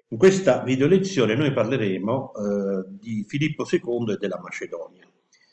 In questa video lezione noi parleremo di Filippo II e della Macedonia.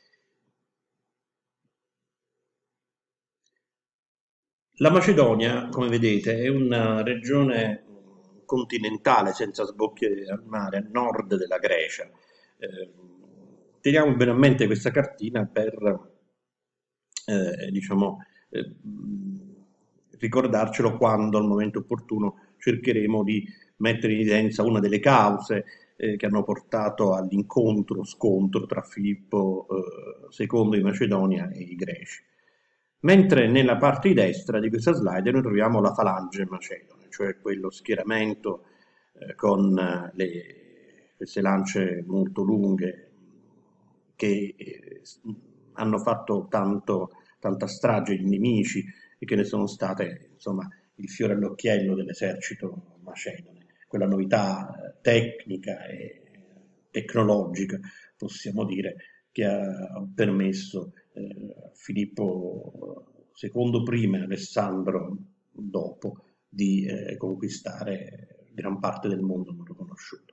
La Macedonia, come vedete, è una regione continentale senza sbocchi al mare, a nord della Grecia. Eh, Teniamo bene a mente questa cartina per, diciamo, ricordarcelo quando, al momento opportuno, cercheremo di mettere in evidenza una delle cause che hanno portato scontro tra Filippo II di Macedonia e i Greci. Mentre nella parte di destra di questa slide noi troviamo la falange macedone, cioè quello schieramento con queste lance molto lunghe che hanno fatto tanta strage di nemici e che ne sono state, insomma, il fiore all'occhiello dell'esercito macedone. Quella novità tecnica e tecnologica, possiamo dire, che ha permesso Filippo II prima e Alessandro dopo di conquistare gran parte del mondo non riconosciuto.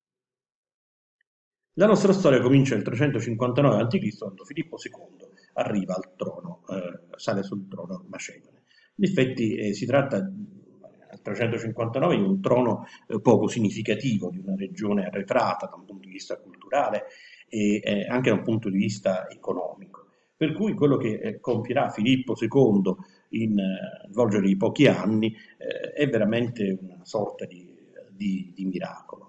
La nostra storia comincia nel 359 a.C. quando Filippo II arriva al trono, sale sul trono macedone. In effetti si tratta nel 359 di un trono poco significativo, di una regione arretrata da un punto di vista culturale e anche da un punto di vista economico. Per cui quello che compierà Filippo II in volgere di pochi anni è veramente una sorta di miracolo.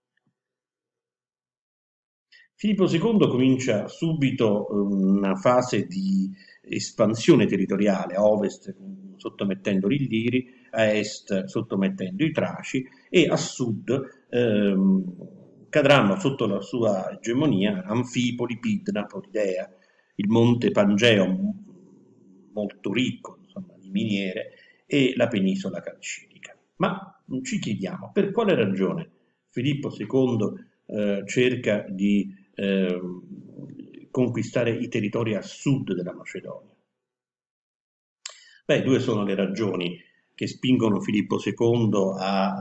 Filippo II comincia subito una fase di espansione territoriale, a ovest sottomettendo gli Illiri, a est sottomettendo i Traci e a sud cadranno sotto la sua egemonia Anfipoli, Pidna, Polidea, il monte Pangeo molto ricco insomma, di miniere e la penisola calcidica. Ma ci chiediamo per quale ragione Filippo II cerca di conquistare i territori a sud della Macedonia. Beh, due sono le ragioni che spingono Filippo II a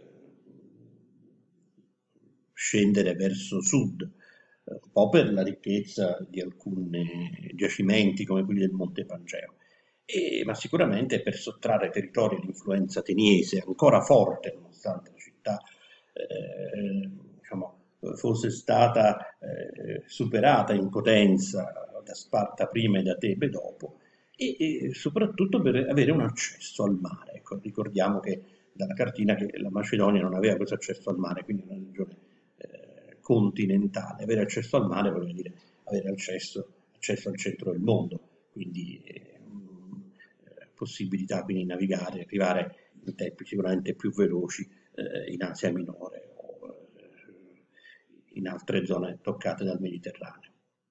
scendere verso sud, un po' per la ricchezza di alcuni giacimenti come quelli del Monte Pangeo, ma sicuramente per sottrarre territori all'influenza ateniese ancora forte, nonostante la città diciamo, fosse stata superata in potenza da Sparta prima e da Tebe dopo, e soprattutto per avere un accesso al mare. Ecco, ricordiamo che dalla cartina che la Macedonia non aveva questo accesso al mare, quindi è una regione continentale. Avere accesso al mare vuol dire avere accesso al centro del mondo, quindi possibilità quindi di navigare, arrivare in tempi sicuramente più veloci in Asia Minore o in altre zone toccate dal Mediterraneo.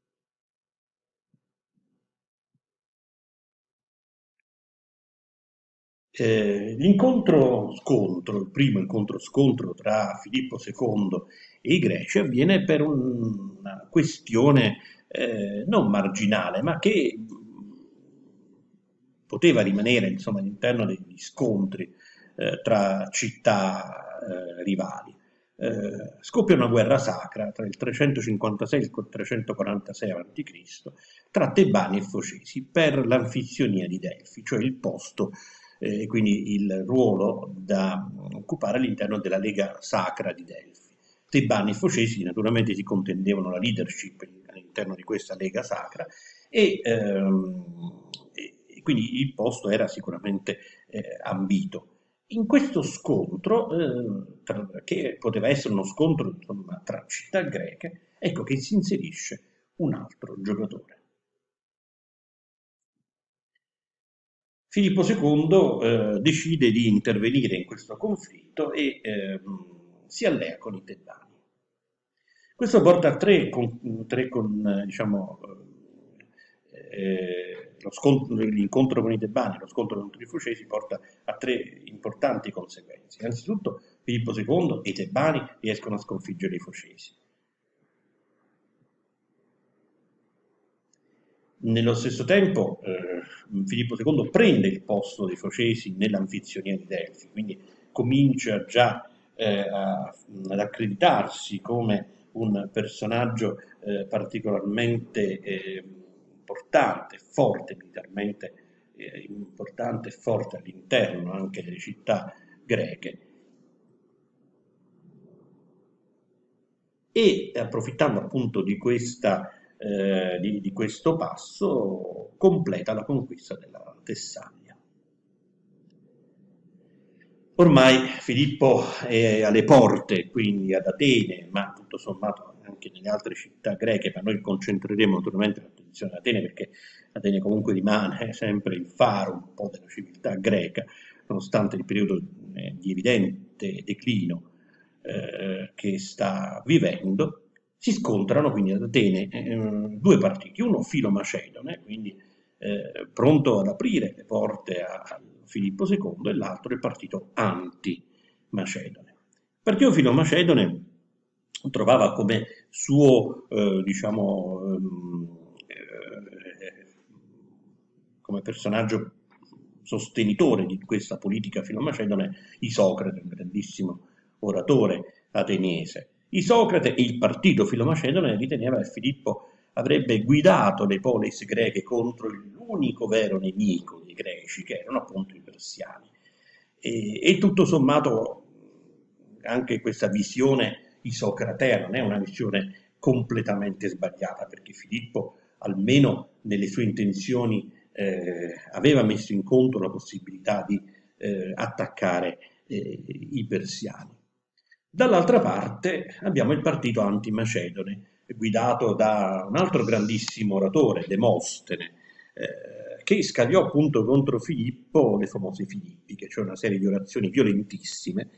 Il primo incontro scontro tra Filippo II e i Greci avviene per una questione non marginale, ma che poteva rimanere insomma, all'interno degli scontri tra città rivali. Scoppia una guerra sacra tra il 356 e il 346 a.C. tra Tebani e Focesi per l'anfizionia di Delfi, cioè il posto e quindi il ruolo da occupare all'interno della Lega Sacra di Delfi. Tebani e Focesi naturalmente si contendevano la leadership all'interno di questa Lega Sacra e quindi il posto era sicuramente ambito. In questo scontro, che poteva essere uno scontro insomma, tra città greche, ecco che si inserisce un altro giocatore. Filippo II decide di intervenire in questo conflitto e si allea con i tebani. Questo porta a diciamo, l'incontro con i tebani, lo scontro contro i Focesi porta a tre importanti conseguenze. Innanzitutto Filippo II e i tebani riescono a sconfiggere i Focesi. Nello stesso tempo Filippo II prende il posto dei Focesi nell'anfizionia di Delfi, quindi comincia già ad accreditarsi come un personaggio particolarmente importante, forte militarmente, importante e forte all'interno anche delle città greche. E approfittando appunto di questo passo, completa la conquista della Tessaglia. Ormai Filippo è alle porte, quindi ad Atene, ma tutto sommato anche nelle altre città greche, ma noi concentreremo naturalmente l'attenzione ad Atene perché Atene comunque rimane sempre il faro un po' della civiltà greca, nonostante il periodo di evidente declino che sta vivendo. Si scontrano quindi ad Atene due partiti, uno filo-macedone, quindi pronto ad aprire le porte a Filippo II, e l'altro il partito anti-macedone. Il partito filo-macedone trovava come suo, come personaggio sostenitore di questa politica filo-macedone Isocrate, un grandissimo oratore ateniese. Isocrate e il partito filo-macedone riteneva che Filippo avrebbe guidato le polis greche contro l'unico vero nemico dei greci, che erano appunto i persiani. E tutto sommato anche questa visione isocratea non è una visione completamente sbagliata, perché Filippo, almeno nelle sue intenzioni, aveva messo in conto la possibilità di attaccare i persiani. Dall'altra parte abbiamo il partito antimacedone, guidato da un altro grandissimo oratore, Demostene, che scagliò appunto contro Filippo le famose Filippiche, cioè una serie di orazioni violentissime,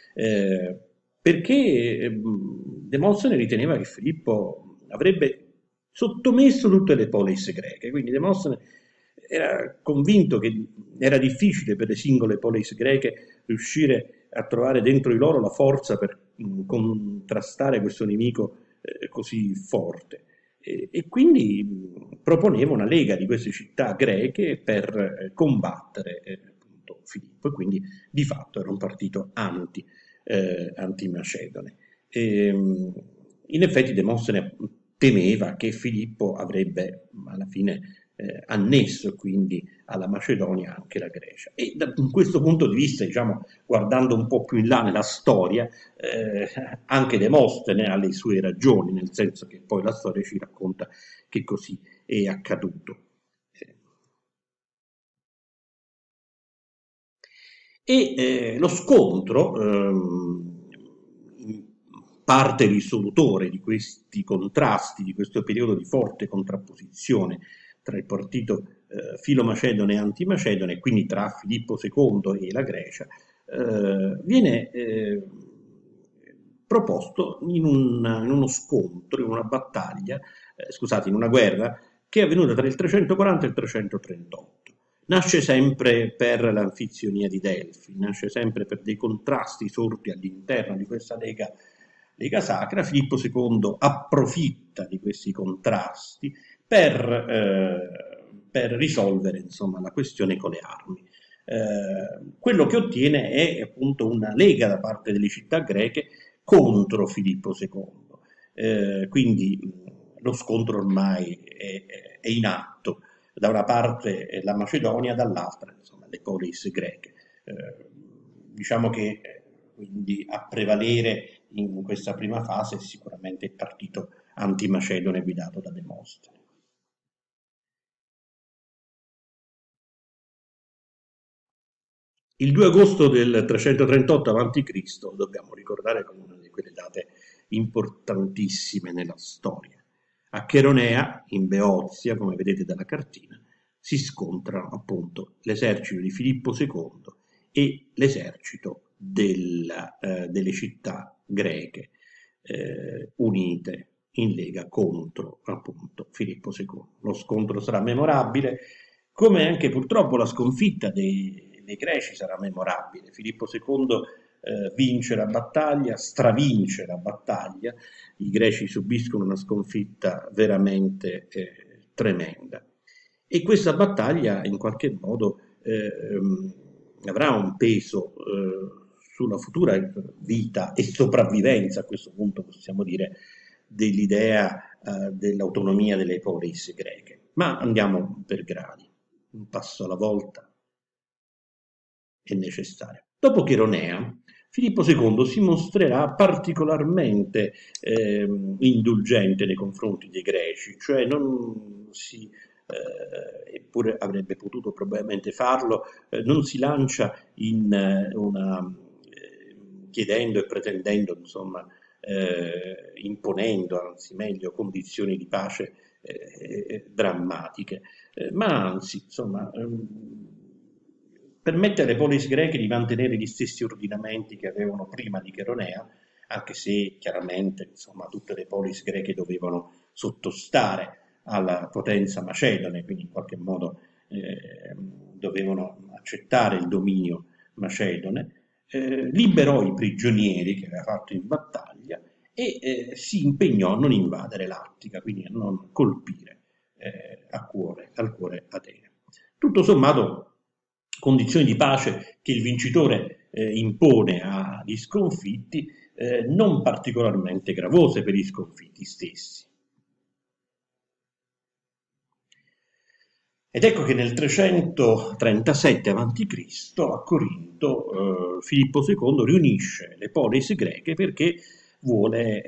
perché Demostene riteneva che Filippo avrebbe sottomesso tutte le polis greche, quindi Demostene era convinto che era difficile per le singole polis greche riuscire a trovare dentro di loro la forza per contrastare questo nemico così forte. E quindi proponeva una lega di queste città greche per combattere appunto Filippo, e quindi di fatto era un partito anti-macedone. In effetti Demostene temeva che Filippo avrebbe alla fine annesso quindi alla Macedonia anche la Grecia. E da questo punto di vista, diciamo, guardando un po' più in là nella storia, anche Demostene ha le sue ragioni, nel senso che poi la storia ci racconta che così è accaduto. Lo scontro, parte risolutore di questi contrasti, di questo periodo di forte contrapposizione tra il partito filo-macedone e antimacedone, e quindi tra Filippo II e la Grecia, viene proposto in uno scontro, in una battaglia, scusate, in una guerra che è avvenuta tra il 340 e il 338. Nasce sempre per l'anfizionia di Delfi, nasce sempre per dei contrasti sorti all'interno di questa lega sacra. Filippo II approfitta di questi contrasti per risolvere insomma, la questione con le armi. Quello che ottiene è appunto una lega da parte delle città greche contro Filippo II. Quindi lo scontro ormai è in atto. Da una parte la Macedonia, dall'altra insomma, le polis greche. Diciamo che quindi a prevalere in questa prima fase è sicuramente il partito antimacedone guidato da Demostene. Il 2 agosto del 338 a.C. dobbiamo ricordare come una di quelle date importantissime nella storia. A Cheronea, in Beozia, come vedete dalla cartina, si scontrano appunto l'esercito di Filippo II e l'esercito delle città greche unite in lega contro appunto Filippo II. Lo scontro sarà memorabile, come anche purtroppo la sconfitta dei greci sarà memorabile. Filippo II vince la battaglia, stravince la battaglia, i greci subiscono una sconfitta veramente tremenda. E questa battaglia in qualche modo avrà un peso sulla futura vita e sopravvivenza, a questo punto possiamo dire, dell'idea dell'autonomia delle polis greche. Ma andiamo per gradi, un passo alla volta è necessario. Dopo Cheronea, Filippo II si mostrerà particolarmente indulgente nei confronti dei greci, cioè non si, eppure avrebbe potuto probabilmente farlo, non si lancia in chiedendo e pretendendo, insomma, imponendo, anzi meglio, condizioni di pace drammatiche, ma anzi, insomma, permette alle polis greche di mantenere gli stessi ordinamenti che avevano prima di Cheronea, anche se chiaramente, insomma, tutte le polis greche dovevano sottostare alla potenza macedone, quindi in qualche modo dovevano accettare il dominio macedone, liberò i prigionieri che aveva fatto in battaglia e si impegnò a non invadere l'Attica, quindi a non colpire al cuore Atene. Tutto sommato condizioni di pace che il vincitore impone agli sconfitti, non particolarmente gravose per gli sconfitti stessi. Ed ecco che nel 337 a.C. a Corinto Filippo II riunisce le polis greche perché vuole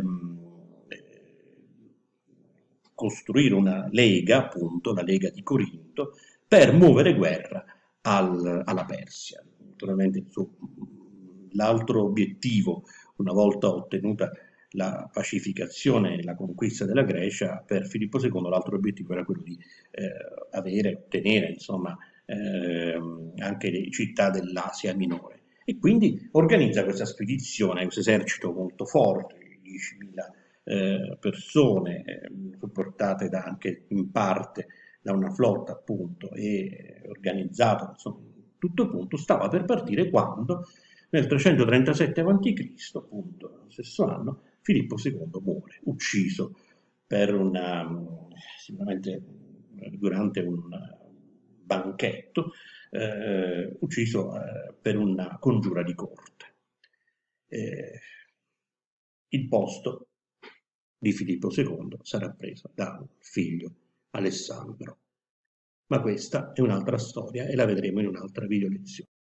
costruire una lega, appunto la Lega di Corinto, per muovere guerra alla Persia. Naturalmente l'altro obiettivo, una volta ottenuta la pacificazione e la conquista della Grecia, per Filippo II l'altro obiettivo era quello di ottenere insomma, anche le città dell'Asia minore. E quindi organizza questa spedizione, questo esercito molto forte, 10.000 persone, supportate anche in parte da una flotta appunto e organizzato, insomma, tutto punto, stava per partire quando nel 337 a.C., appunto, lo stesso anno, Filippo II muore, ucciso per sicuramente durante un banchetto, ucciso per una congiura di corte. Il posto di Filippo II sarà preso da figlio Alessandro. Ma questa è un'altra storia e la vedremo in un'altra video lezione.